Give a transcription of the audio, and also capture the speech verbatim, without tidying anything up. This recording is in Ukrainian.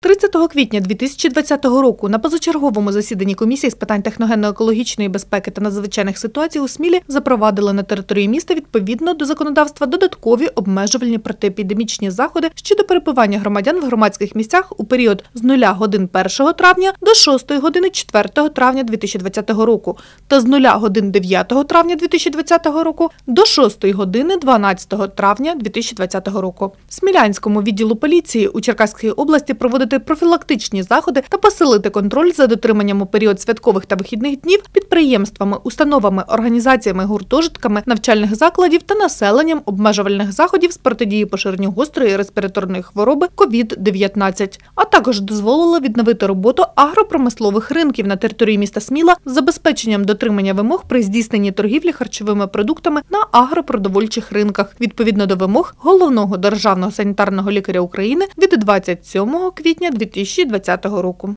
тридцятого квітня дві тисячі двадцятого року на позачерговому засіданні Комісії з питань техногенно-екологічної безпеки та надзвичайних ситуацій у Смілі запровадили на території міста відповідно до законодавства додаткові обмежувальні протиепідемічні заходи щодо перебування громадян в громадських місцях у період з нуля годин першого травня до шостої години четвертого травня дві тисячі двадцятого року та з нуля годин дев'ятого травня дві тисячі двадцятого року до шостої години дванадцятого травня дві тисячі двадцятого року. Смілянському відділу поліції у Черкаській області проводити профілактичні заходи та посилити контроль за дотриманням у період святкових та вихідних днів підприємствами, установами, організаціями, гуртожитками, навчальних закладів та населенням обмежувальних заходів з протидії поширенню гострої респіраторної хвороби ковід дев'ятнадцять. А також дозволила відновити роботу агропромислових ринків на території міста Сміла з забезпеченням дотримання вимог при здійсненні торгівлі харчовими продуктами на агропродовольчих ринках відповідно до вимог Головного державного санітарного лікаря України від двадцять сьомого квітня дві тисячі двадцятого року.